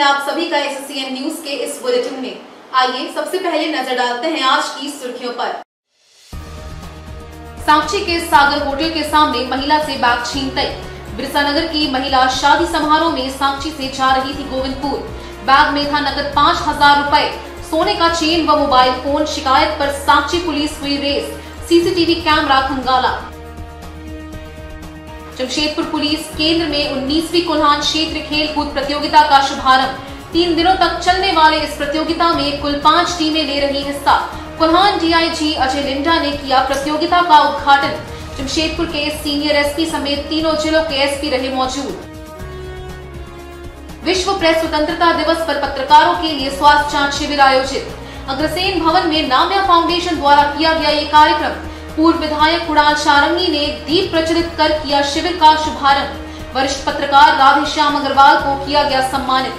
है आप सभी का SSCN न्यूज के इस बुलेटिन में। आइए सबसे पहले नजर डालते हैं आज की सुर्खियों पर। सांची के सागर होटल के सामने महिला से बैग छीनते। बिरसानगर की महिला शादी समारोह में सांची से जा रही थी गोविंदपुर। बैग में था नकद 5,000 रुपए, सोने का चेन व मोबाइल फोन। शिकायत पर सांची पुलिस हुई रेस, CCTV कैमरा खंगाला। जमशेदपुर पुलिस केंद्र में 19वीं कोल्हान क्षेत्र खेल कूद प्रतियोगिता का शुभारंभ। 3 दिनों तक चलने वाले इस प्रतियोगिता में कुल 5 टीमें ले रही हिस्सा। कोल्हान DIG अजय लिंडा ने किया प्रतियोगिता का उद्घाटन। जमशेदपुर के सीनियर SP समेत तीनों जिलों के SP रहे मौजूद। विश्व प्रेस स्वतंत्रता दिवस पर पत्रकारों के लिए स्वास्थ्य जांच शिविर आयोजित। अग्रसेन भवन में नाम्या फाउंडेशन द्वारा किया गया ये कार्यक्रम। पूर्व विधायक कुणाल सारंगी ने दीप प्रज्वलित कर किया शिविर का शुभारंभ। वरिष्ठ पत्रकार राधेश्याम अग्रवाल को किया गया सम्मानित।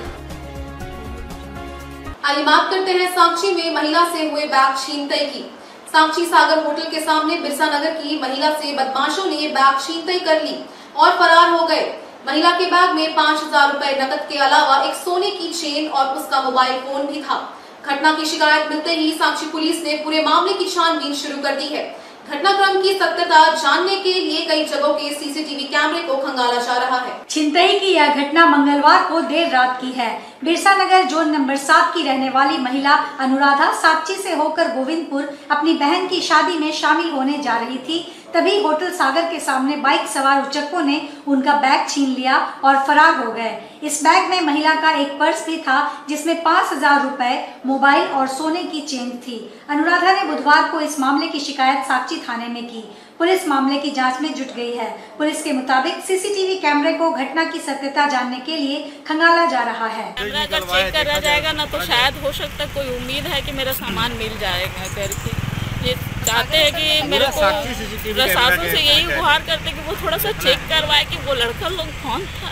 आइए बात करते हैं सांची में महिला से हुए बैग छीनतई की। सांची सागर होटल के सामने बिरसानगर की महिला से बदमाशों ने बैग छीनतई कर ली और फरार हो गए। महिला के बैग में 5,000 रुपए नकद के अलावा एक सोने की चेन और उसका मोबाइल फोन भी था। घटना की शिकायत मिलते ही सांची पुलिस ने पूरे मामले की छानबीन शुरू कर दी है। घटनाक्रम की सत्यता जानने के लिए कई जगहों के CCTV कैमरे को खंगाला जा रहा है। छिनतई की यह घटना मंगलवार को देर रात की है। बिरसानगर जोन नंबर 7 की रहने वाली महिला अनुराधा सांची से होकर गोविंदपुर अपनी बहन की शादी में शामिल होने जा रही थी। तभी होटल सागर के सामने बाइक सवार उचक्कों ने उनका बैग छीन लिया और फरार हो गए। इस बैग में महिला का एक पर्स भी था जिसमें 5,000 रुपए, मोबाइल और सोने की चेन थी। अनुराधा ने बुधवार को इस मामले की शिकायत सांची थाने में की। पुलिस मामले की जांच में जुट गई है। पुलिस के मुताबिक CCTV कैमरे को घटना की सत्यता जानने के लिए खंगाला जा रहा है। कैमरा अगर चेक करा जाएगा ना तो शायद हो सकता है, कोई उम्मीद है कि मेरा सामान मिल जाएगा करके। ये चाहते हैं कि मेरे को प्रशासन से यही गुहार करते कि वो थोड़ा सा चेक करवाए कि वो लड़का लोग कौन था,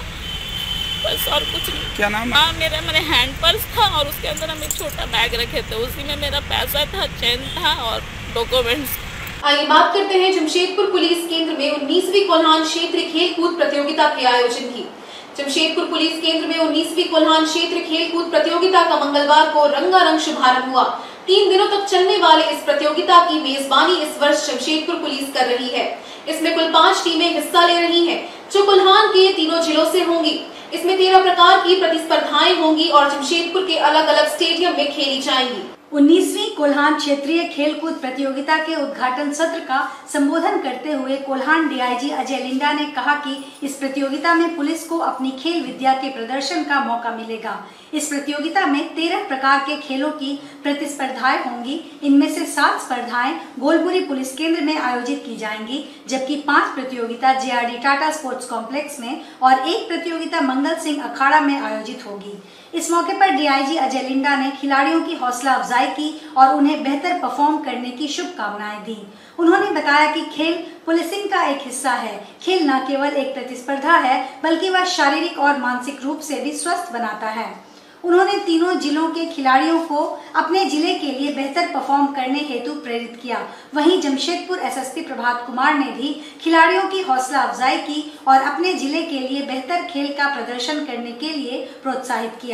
बस और कुछ नहीं। क्या नाम? हाँ, मेरे हैंड पर्स था और उसके अंदर हम एक छोटा बैग रखे थे, उसी में मेरा पैसा था, चेन था और डॉक्यूमेंट्स। आइए बात करते हैं जमशेदपुर पुलिस केंद्र में 19वीं कोल्हान क्षेत्र खेल कूद प्रतियोगिता के आयोजन की। जमशेदपुर पुलिस केंद्र में 19वीं कोल्हान क्षेत्र खेल कूद प्रतियोगिता का मंगलवार को रंगारंग शुभारंभ हुआ। 3 दिनों तक चलने वाले इस प्रतियोगिता की मेजबानी इस वर्ष जमशेदपुर पुलिस कर रही है। इसमें कुल 5 टीमें हिस्सा ले रही हैं, जो कोल्हान के तीनों जिलों से होंगी। इसमें 13 प्रकार की प्रतिस्पर्धाएं होंगी और जमशेदपुर के अलग अलग स्टेडियम में खेली जाएंगी। 19वीं कोल्हान क्षेत्रीय खेलकूद प्रतियोगिता के उद्घाटन सत्र का संबोधन करते हुए कोल्हान DIG अजय लिंडा ने कहा कि इस प्रतियोगिता में पुलिस को अपनी खेल विद्या के प्रदर्शन का मौका मिलेगा। इस प्रतियोगिता में 13 प्रकार के खेलों की प्रतिस्पर्धाएं होंगी। इनमें से 7 स्पर्धाएं गोलपुरी पुलिस केंद्र में आयोजित की जाएंगी, जबकि 5 प्रतियोगिता JRD टाटा स्पोर्ट्स कॉम्प्लेक्स में और 1 प्रतियोगिता मंगल सिंह अखाड़ा में आयोजित होगी। इस मौके पर DIG अजय लिंडा ने खिलाड़ियों की हौसला अफजाई की और उन्हें बेहतर परफॉर्म करने की शुभकामनाएं दी। उन्होंने बताया कि खेल पुलिसिंग का एक हिस्सा है। खेल न केवल एक प्रतिस्पर्धा है, बल्कि वह शारीरिक और मानसिक रूप से भी स्वस्थ बनाता है। उन्होंने तीनों जिलों के खिलाड़ियों को अपने जिले के लिए बेहतर परफॉर्म करने हेतु प्रेरित किया। वहीं जमशेदपुर SSP प्रभात कुमार ने भी खिलाड़ियों की हौसला अफजाई की और अपने जिले के लिए बेहतर खेल का प्रदर्शन करने के लिए प्रोत्साहित किया।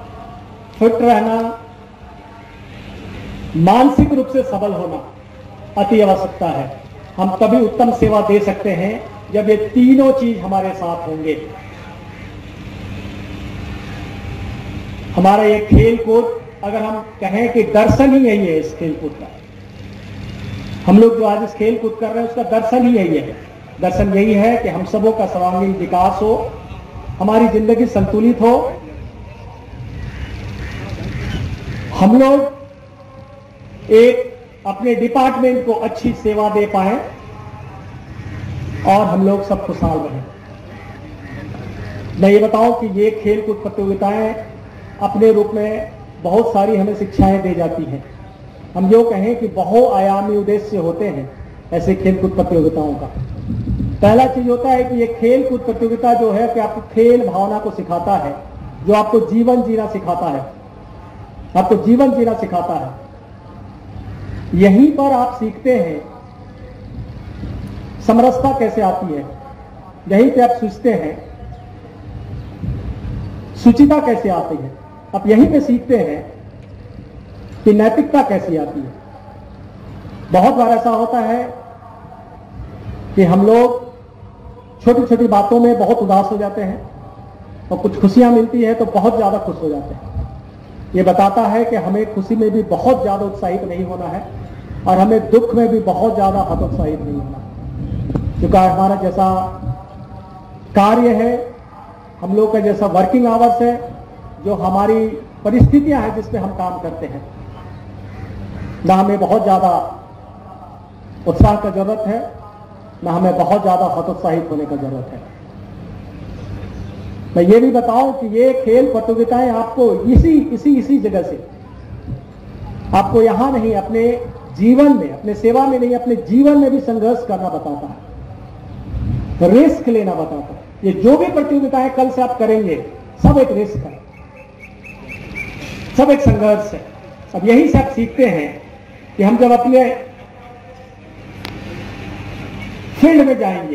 फिट रहना, मानसिक रूप से सबल होना अति आवश्यकता है। हम तभी उत्तम सेवा दे सकते हैं जब ये तीनों चीज हमारे साथ होंगे। हमारा ये खेल कूद, अगर हम कहें कि दर्शन ही यही है इस खेल कूद का, हम लोग जो आज इस खेल कूद कर रहे हैं उसका दर्शन ही यही है। दर्शन यही है कि हम सबों का सर्वांगीण विकास हो, हमारी जिंदगी संतुलित हो, हम लोग एक अपने डिपार्टमेंट को अच्छी सेवा दे पाए और हम लोग सब खुशहाल रहें। मैं ये बताऊं कि ये खेल कूद प्रतियोगिताएं अपने रूप में बहुत सारी हमें शिक्षाएं दे जाती हैं। हम जो कहें कि बहुआयामी उद्देश्य होते हैं ऐसे खेल कूद प्रतियोगिताओं का। पहला चीज होता है कि ये खेल कूद प्रतियोगिता जो है कि आपको खेल भावना को सिखाता है, जो आपको जीवन जीना सिखाता है, आपको जीवन जीना सिखाता है। यहीं पर आप सीखते हैं समरसता कैसे आती है, यहीं पे आप सीखते हैं शुचिता कैसे आती है। अब यहीं पे सीखते हैं कि नैतिकता कैसी आती है। बहुत बार ऐसा होता है कि हम लोग छोटी छोटी बातों में बहुत उदास हो जाते हैं और कुछ खुशियां मिलती है तो बहुत ज्यादा खुश हो जाते हैं। ये बताता है कि हमें खुशी में भी बहुत ज्यादा उत्साहित नहीं होना है और हमें दुख में भी बहुत ज्यादा हतोत्साहित नहीं होना है। क्योंकि हमारा जैसा कार्य है, हम लोग का जैसा वर्किंग आवर्स है, जो हमारी परिस्थितियां हैं जिस पे हम काम करते हैं, ना हमें बहुत ज्यादा उत्साह का जरूरत है, ना हमें बहुत ज्यादा हतोत्साहित होने का जरूरत है। मैं ये भी बताऊं कि ये खेल प्रतियोगिताएं आपको इसी जगह से, आपको यहां नहीं, अपने जीवन में, अपने सेवा में नहीं, अपने जीवन में भी संघर्ष करना बताता है, रिस्क लेना बताता है। ये जो भी प्रतियोगिताएं कल से आप करेंगे, सब एक रिस्क है, सब एक संघर्ष है। अब यही से आप सीखते हैं कि हम जब अपने फील्ड में जाएंगे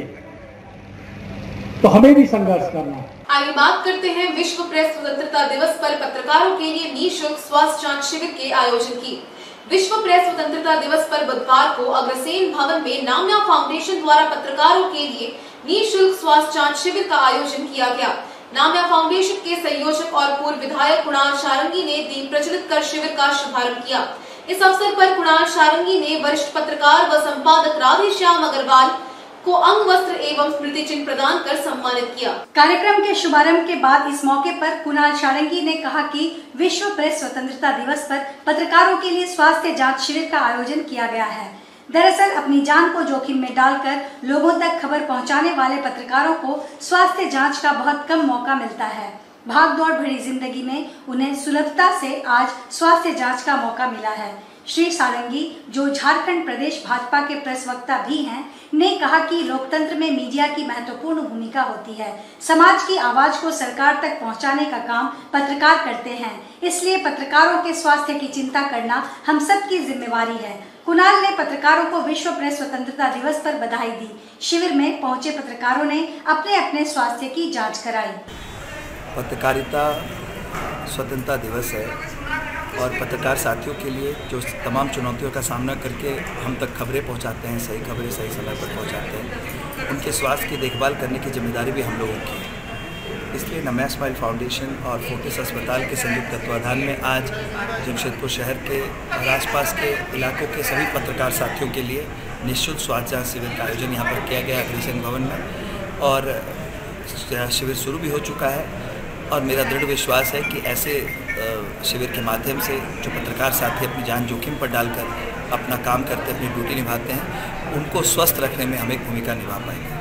तो हमें भी संघर्ष करना है। आइए बात करते हैं विश्व प्रेस स्वतंत्रता दिवस पर पत्रकारों के लिए निःशुल्क स्वास्थ्य जांच शिविर के आयोजन की। विश्व प्रेस स्वतंत्रता दिवस पर बुधवार को अग्रसेन भवन में नामना फाउंडेशन द्वारा पत्रकारों के लिए निःशुल्क स्वास्थ्य जांच शिविर का आयोजन किया गया। नामना फाउंडेशन के संयोजक और पूर्व विधायक कुणाल सारंगी ने दीप प्रज्वलित कर शिविर का शुभारंभ किया। इस अवसर पर कुणाल सारंगी ने वरिष्ठ पत्रकार व संपादक राधेश्याम अग्रवाल को अंग वस्त्र एवं स्मृति चिन्ह प्रदान कर सम्मानित किया। कार्यक्रम के शुभारंभ के बाद इस मौके पर कुणाल सारंगी ने कहा कि विश्व प्रेस स्वतंत्रता दिवस पर पत्रकारों के लिए स्वास्थ्य जांच शिविर का आयोजन किया गया है। दरअसल अपनी जान को जोखिम में डालकर लोगों तक खबर पहुंचाने वाले पत्रकारों को स्वास्थ्य जांच का बहुत कम मौका मिलता है। भाग दौड़ भरी जिंदगी में उन्हें सुलभता से आज स्वास्थ्य जांच का मौका मिला है। श्री सारंगी, जो झारखंड प्रदेश भाजपा के प्रेस वक्ता भी हैं, ने कहा कि लोकतंत्र में मीडिया की महत्वपूर्ण भूमिका होती है। समाज की आवाज को सरकार तक पहुंचाने का काम पत्रकार करते हैं, इसलिए पत्रकारों के स्वास्थ्य की चिंता करना हम सब की जिम्मेवारी है। कुणाल ने पत्रकारों को विश्व प्रेस स्वतंत्रता दिवस पर बधाई दी। शिविर में पहुंचे पत्रकारों ने अपने अपने स्वास्थ्य की जाँच कराई। पत्रकारिता स्वतंत्रता दिवस है और पत्रकार साथियों के लिए जो तमाम चुनौतियों का सामना करके हम तक खबरें पहुंचाते हैं, सही खबरें सही समय पर पहुंचाते हैं, उनके स्वास्थ्य की देखभाल करने की जिम्मेदारी भी हम लोगों की है। इसलिए नमः स्माइल फाउंडेशन और फोर्टिस अस्पताल के संयुक्त तत्वाधान में आज जमशेदपुर शहर के और आसपास के इलाकों के सभी पत्रकार साथियों के लिए निःशुल्क स्वास्थ्य जांच शिविर का आयोजन यहाँ पर किया गया अग्रसेन भवन में, और शिविर शुरू भी हो चुका है। और मेरा दृढ़ विश्वास है कि ऐसे शिविर के माध्यम से जो पत्रकार साथी अपनी जान जोखिम पर डालकर अपना काम करते, अपनी ड्यूटी निभाते हैं, उनको स्वस्थ रखने में हम एक भूमिका निभा पाएंगे।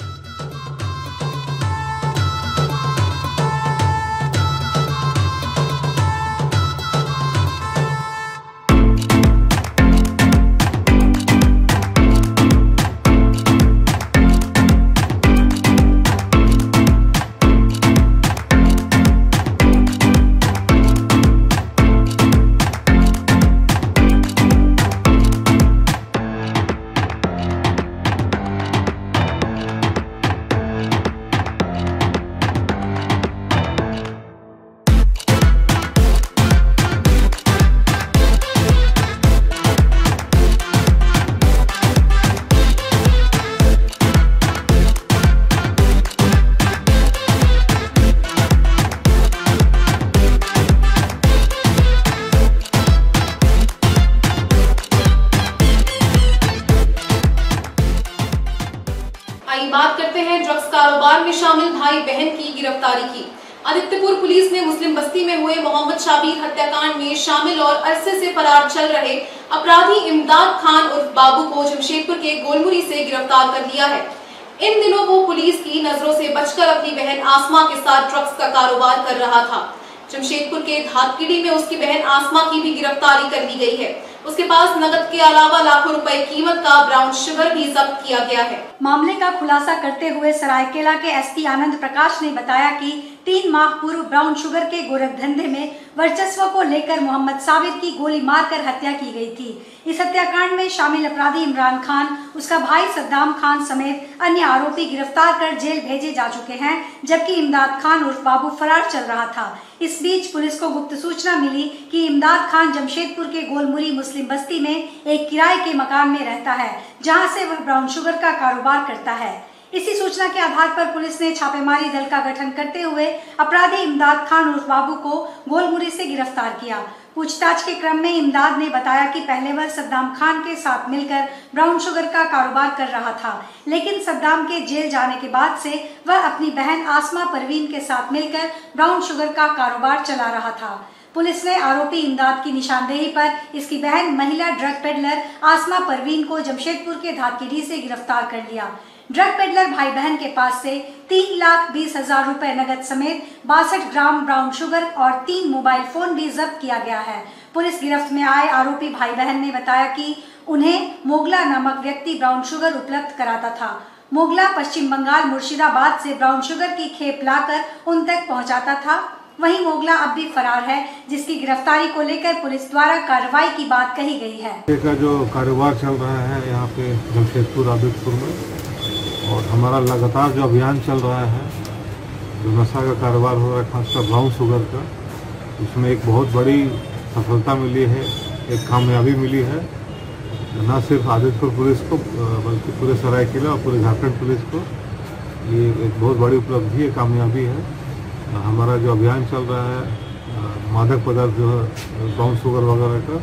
बात करते हैं ड्रग्स कारोबार में शामिल भाई बहन की गिरफ्तारी की। आदित्यपुर पुलिस ने मुस्लिम बस्ती में हुए मोहम्मद शाबीर हत्याकांड में शामिल और अरसे से फरार चल रहे अपराधी इमदाद खान उर्फ बाबू को जमशेदपुर के गोलमुरी से गिरफ्तार कर लिया है। इन दिनों वो पुलिस की नजरों से बचकर अपनी बहन आसमा के साथ ड्रग्स का कारोबार कर रहा था। जमशेदपुर के धातकीडी में उसकी बहन आसमा की भी गिरफ्तारी कर ली गई है। उसके पास नकद के अलावा लाखों रुपए कीमत का ब्राउन शुगर भी जब्त किया गया है। मामले का खुलासा करते हुए सरायकेला के एसपी आनंद प्रकाश ने बताया कि 3 माह पूर्व ब्राउन शुगर के गोरख धंधे में वर्चस्व को लेकर मोहम्मद साबिर की गोली मारकर हत्या की गई थी। इस हत्याकांड में शामिल अपराधी इमरान खान, उसका भाई सद्दाम खान समेत अन्य आरोपी गिरफ्तार कर जेल भेजे जा चुके हैं, जबकि इमदाद खान उर्फ बाबू फरार चल रहा था। इस बीच पुलिस को गुप्त सूचना मिली कि इमदाद खान जमशेदपुर के गोलमुरी मुस्लिम बस्ती में एक किराए के मकान में रहता है, जहां से वह ब्राउन शुगर का कारोबार करता है। इसी सूचना के आधार पर पुलिस ने छापेमारी दल का गठन करते हुए अपराधी इमदाद खान उर्फ बाबू को गोलमुरी से गिरफ्तार किया। पूछताछ के क्रम में इमदाद ने बताया कि पहले वह सद्दाम खान के साथ मिलकर ब्राउन शुगर का कारोबार कर रहा था, लेकिन सद्दाम के जेल जाने के बाद से वह अपनी बहन आसमा परवीन के साथ मिलकर ब्राउन शुगर का कारोबार चला रहा था। पुलिस ने आरोपी इमदाद की निशानदेही पर इसकी बहन महिला ड्रग पेडलर आसमा परवीन को जमशेदपुर के धातकीडीह से गिरफ्तार कर लिया। ड्रग पेडलर भाई बहन के पास से 3,20,000 रुपए नगद समेत 62 ग्राम ब्राउन शुगर और 3 मोबाइल फोन भी जब्त किया गया है। पुलिस गिरफ्त में आए आरोपी भाई बहन ने बताया कि उन्हें मोगला नामक व्यक्ति ब्राउन शुगर उपलब्ध कराता था। मोगला पश्चिम बंगाल मुर्शिदाबाद से ब्राउन शुगर की खेप लाकर उन तक पहुंचाता था। वहीं मोगला अब भी फरार है, जिसकी गिरफ्तारी को लेकर पुलिस द्वारा कार्रवाई की बात कही गई है। का जो कारोबार चल रहा है यहाँ पे जमशेदपुर आदितपुर में, और हमारा लगातार जो अभियान चल रहा है, जो नशा का कारोबार हो रहा है खासकर ब्राउन शुगर का, उसमें एक बहुत बड़ी सफलता मिली है, एक कामयाबी मिली है। न सिर्फ आदितपुर पुलिस को बल्कि पूरे सरायकेला और पूरे झारखंड पुलिस को ये एक बहुत बड़ी उपलब्धि है, कामयाबी है। हमारा जो अभियान चल रहा है मादक पदार्थ जो है ब्राउन शुगर वगैरह का,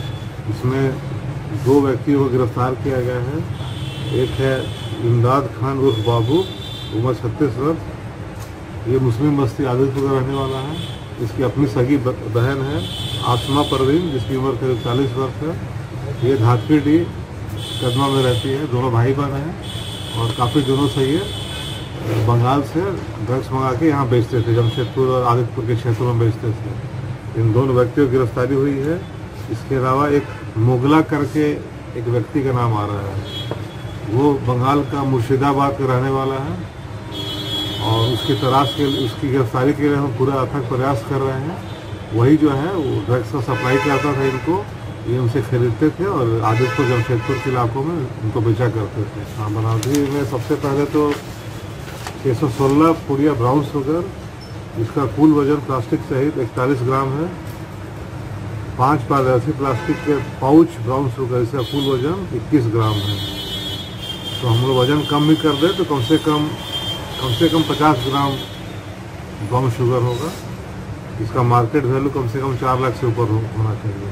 इसमें 2 व्यक्तियों को गिरफ्तार किया गया है। एक है इमदाद खान उर्फ बाबू, उम्र 36 वर्ष, ये मुस्लिम बस्ती आदितपुर का रहने वाला है। इसकी अपनी सगी बहन है आसमा परवीन, जिसकी उम्र करीब 40 वर्ष है। ये धातकीडीह कदमा में रहती है। दोनों भाई बहन हैं और काफ़ी दिनों से ये बंगाल से ड्रग्स मंगा के यहाँ बेचते थे, जमशेदपुर और आदितपुर के क्षेत्रों में बेचते थे। इन दोनों व्यक्तियों की गिरफ्तारी हुई है। इसके अलावा एक मोगला करके एक व्यक्ति का नाम आ रहा है, वो बंगाल का मुर्शिदाबाद का रहने वाला है, और उसकी तलाश के उसकी गिरफ्तारी के लिए हम पूरा अथक प्रयास कर रहे हैं। वही जो है वो ड्रग्स का सप्लाई करता था इनको, ये उनसे खरीदते थे और आदितपुर जमशेदपुर के इलाकों में उनको बेचा करते थे। हाँ, बनावटी में सबसे पहले तो 616 पुड़िया ब्राउन शुगर, जिसका कुल वजन प्लास्टिक सहित 41 ग्राम है। 5 पारदर्शी प्लास्टिक के पाउच ब्राउन शुगर, इसका कुल वजन 21 ग्राम है। तो हम लोग वजन कम भी कर दें तो कम से कम 50 ग्राम ब्राउन शुगर होगा। इसका मार्केट वैल्यू कम से कम 4 लाख से ऊपर होना चाहिए।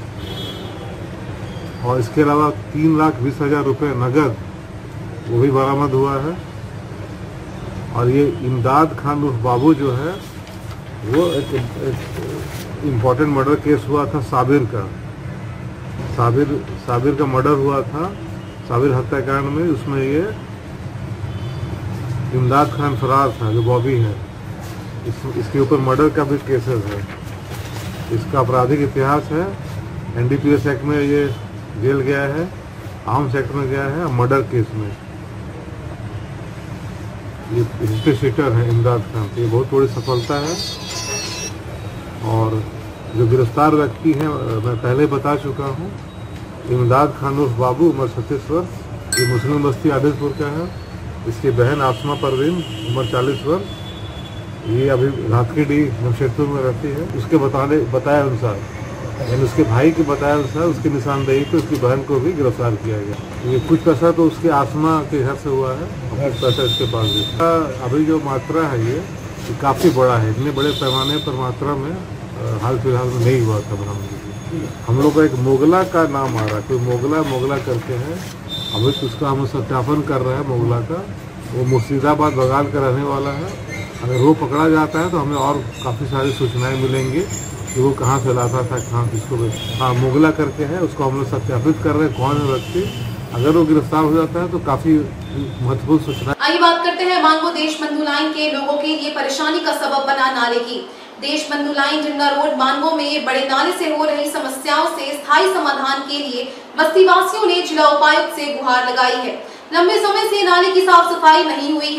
और इसके अलावा 3,20,000 रुपये नगद वो भी बरामद हुआ है। और ये इमदाद खान उर्फ बाबू जो है वो एक इम्पोर्टेंट मर्डर केस हुआ था साबिर का। साबिर का मर्डर हुआ था, साबिर हत्याकांड में। उसमें ये इमदाद खान फरार था, जो बॉबी है। इसके ऊपर मर्डर का भी केसेस है। इसका आपराधिक इतिहास है। NDPS एक्ट में ये जेल गया है, आर्म्स एक्ट में गया है, मर्डर केस में ये हिस्ट्री शीटर है इमदाद खान। ये बहुत बड़ी सफलता है। और जो गिरफ्तार व्यक्ति हैं मैं पहले बता चुका हूँ, इमदाद खान उर्फ बाबू, उम्र 36 वर्ष, ये मुस्लिम बस्ती आदितपुर का है। इसकी बहन आसमा परवीन, उम्र 40 वर्ष, ये अभी धातकीडीह जमशेदपुर में रहती है। उसके बताए अनुसार, यानी उसके भाई के बताए अनुसार उसकी निशानदेही पे उसकी बहन को भी गिरफ्तार किया गया। ये कुछ पैसा तो उसके आसमा के घर से हुआ है और कुछ पैसा इसके पास भी। अभी जो मात्रा है ये काफ़ी बड़ा है। इतने बड़े पैमाने पर मात्रा में हाल फिलहाल में नहीं हुआ था बरामदगी। हम लोग का एक मोगला का नाम आ रहा है, कोई मोगला करके है। अभी तो उसका हम सत्यापन कर रहे हैं। मोगला का वो मुर्शिदाबाद बंगाल का रहने वाला है। अगर वो पकड़ा जाता है तो हमें और काफ़ी सारी सूचनाएं मिलेंगी कि वो कहाँ से लाता था, कहाँ किसको। हाँ, मोगला करके है, उसको हम लोग सत्यापित कर रहे हैं कौन है व्यक्ति। अगर वो गिरफ्तार हो जाता है तो काफ़ी महत्वपूर्ण सूचना। आइए बात करते हैं मांगो देश बंधु लाइन के लोगों के लिए परेशानी का सबब बना नाले की। देश बंधु लाइन जिंदा रोड मांगो में बड़े नाले से हो रही समस्याओं से स्थायी समाधान के लिए बस्तीवासियों ने जिला उपायुक्त से गुहार लगाई है। लंबे समय से नाले की साफ सफाई नहीं हुई है,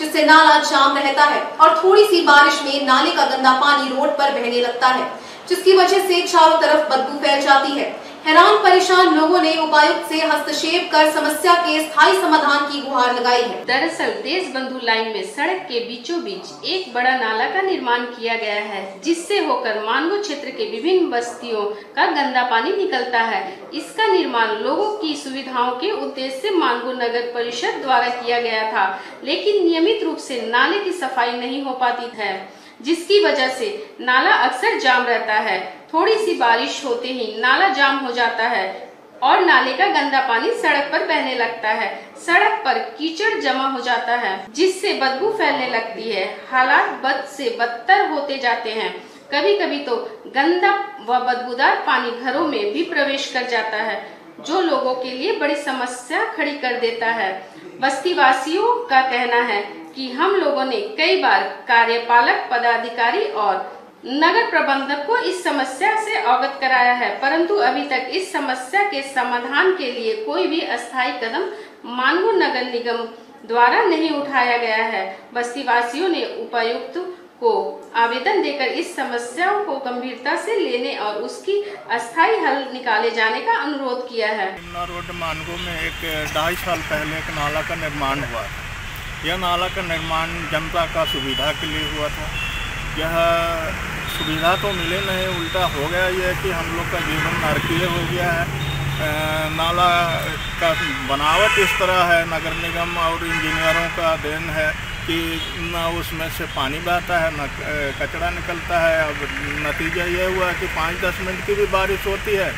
जिससे नाला जाम रहता है और थोड़ी सी बारिश में नाले का गंदा पानी रोड पर बहने लगता है, जिसकी वजह से चारों तरफ बदबू फैल जाती है। हैरान परेशान लोगों ने उपायुक्त से हस्तक्षेप कर समस्या के स्थायी समाधान की गुहार लगाई है। दरअसल देशबंधु लाइन में सड़क के बीचों बीच एक बड़ा नाला का निर्माण किया गया है, जिससे होकर मानगो क्षेत्र के विभिन्न बस्तियों का गंदा पानी निकलता है। इसका निर्माण लोगों की सुविधाओं के उद्देश्य से मानगो नगर परिषद द्वारा किया गया था, लेकिन नियमित रूप से नाले की सफाई नहीं हो पाती है, जिसकी वजह से नाला अक्सर जाम रहता है। थोड़ी सी बारिश होते ही नाला जाम हो जाता है और नाले का गंदा पानी सड़क पर बहने लगता है। सड़क पर कीचड़ जमा हो जाता है, जिससे बदबू फैलने लगती है। हालात बद से बदतर होते जाते हैं। कभी कभी तो गंदा व बदबूदार पानी घरों में भी प्रवेश कर जाता है, जो लोगों के लिए बड़ी समस्या खड़ी कर देता है। बस्ती वासियों का कहना है कि हम लोगों ने कई बार कार्यपालक पदाधिकारी और नगर प्रबंधक को इस समस्या से अवगत कराया है, परंतु अभी तक इस समस्या के समाधान के लिए कोई भी अस्थायी कदम मानगो नगर निगम द्वारा नहीं उठाया गया है। बस्ती वासियों ने उपायुक्त को आवेदन देकर इस समस्या को गंभीरता से लेने और उसकी अस्थायी हल निकाले जाने का अनुरोध किया है। रोड मानगो में एक 2.5 साल पहले एक नाला का निर्माण हुआ था। यह नाला का निर्माण जनता का सुविधा के लिए हुआ था। यह सुविधा तो मिले नहीं, उल्टा हो गया यह कि हम लोग का जीवन नारकीय हो गया है। नाला का बनावट इस तरह है, नगर निगम और इंजीनियरों का देन है कि न उसमें से पानी बहता है न कचरा निकलता है। अब नतीजा यह हुआ कि 5-10 मिनट की भी बारिश होती है,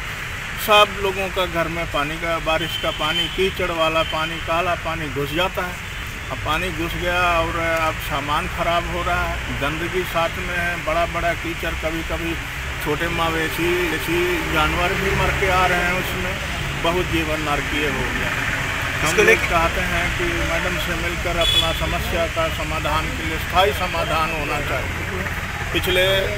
सब लोगों का घर में पानी का, बारिश का पानी, कीचड़ वाला पानी, काला पानी घुस जाता है। अब पानी घुस गया और अब सामान खराब हो रहा है, गंदगी साथ में है, बड़ा बड़ा कीचड़, कभी कभी छोटे मवेशी ऐसी जानवर भी मर के आ रहे हैं उसमें। बहुत जीवन नारकीय हो गया। हम लोग चाहते हैं कि मैडम से मिलकर अपना समस्या का समाधान के लिए स्थायी समाधान होना चाहिए। पिछले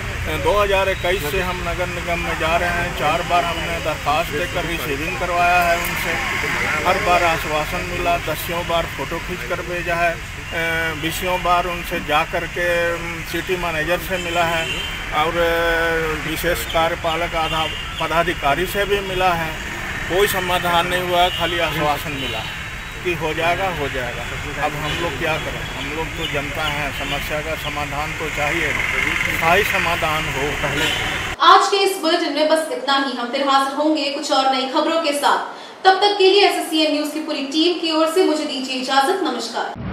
2021 से हम नगर निगम में जा रहे हैं, 4 बार हमने दरख्वास्त देकर रिसीविंग करवाया है उनसे। हर बार आश्वासन मिला, 10 बार फ़ोटो खींच कर भेजा है, 20 बार उनसे जा कर के सिटी मैनेजर से मिला है और विशेष कार्यपालक पदाधिकारी से भी मिला है। कोई समाधान नहीं हुआ, खाली आश्वासन मिला कि हो जाएगा हो जाएगा। अब हम लोग क्या करें, हम लोग तो जनता हैं, समस्या का समाधान तो चाहिए, स्थायी समाधान हो पहले। आज के इस बुलेटिन में बस इतना ही। हम फिर हाजिर होंगे कुछ और नई खबरों के साथ। तब तक के लिए SSCN न्यूज की पूरी टीम की ओर से मुझे दीजिए इजाजत। नमस्कार।